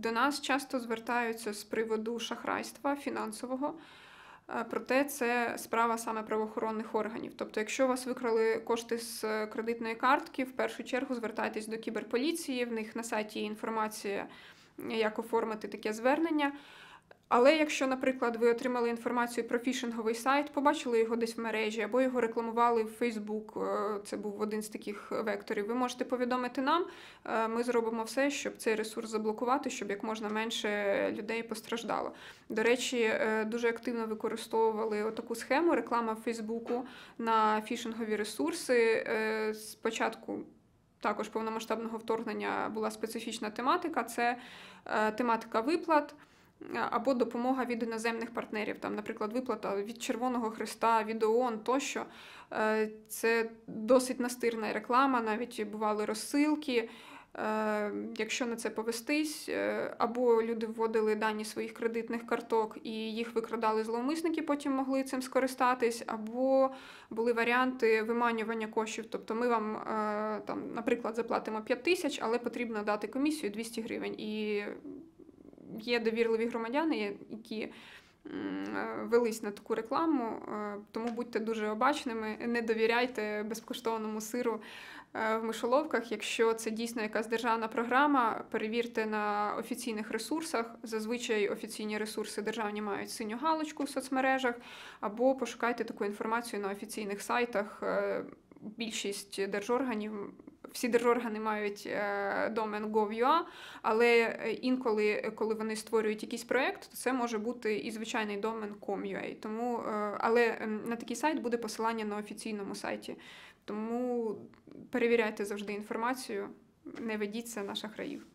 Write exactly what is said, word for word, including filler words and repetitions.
До нас часто звертаються з приводу шахрайства фінансового. Е, Проте це справа саме правоохоронних органів. Тобто, якщо у вас викрали кошти з е, кредитної картки, в першу чергу звертайтесь до кіберполіції, в них на сайті є інформація, як оформити таке звернення. Але якщо, наприклад, ви отримали інформацію про фішинговий сайт, побачили його десь в мережі, або його рекламували в Facebook, е, це був один з таких векторів, ви можете повідомити нам, е, ми зробимо все, щоб цей ресурс заблокувати, щоб як можна менше людей постраждало. До речі, е, дуже активно використовували таку схему реклама в Фейсбуку на фішингові ресурси. Е, Спочатку також повномасштабного вторгнення була специфічна тематика, це е, тематика виплат, або допомога від іноземних партнерів, там, наприклад, виплата від Червоного Хреста, від ООН тощо. Це досить настирна реклама, навіть бували розсилки. Якщо на це повестись, або люди вводили дані своїх кредитних карток і їх викрадали зловмисники, потім могли цим скористатись, або були варіанти виманювання коштів. Тобто ми вам, там, наприклад, заплатимо п'ять тисяч, але потрібно дати комісію двісті гривень. І є довірливі громадяни, які велись на таку рекламу, тому будьте дуже обачними, не довіряйте безкоштовному сиру в мишоловках. Якщо це дійсно якась державна програма, перевірте на офіційних ресурсах. Зазвичай офіційні ресурси державні мають синю галочку в соцмережах, або пошукайте таку інформацію на офіційних сайтах. Більшість держорганів, всі держоргани мають домен гов крапка ю а, але інколи, коли вони створюють якийсь проєкт, то це може бути і звичайний домен крапка ком крапка ю а. Тому, але на такий сайт буде посилання на офіційному сайті. Тому перевіряйте завжди інформацію, не ведіться на шахраїв.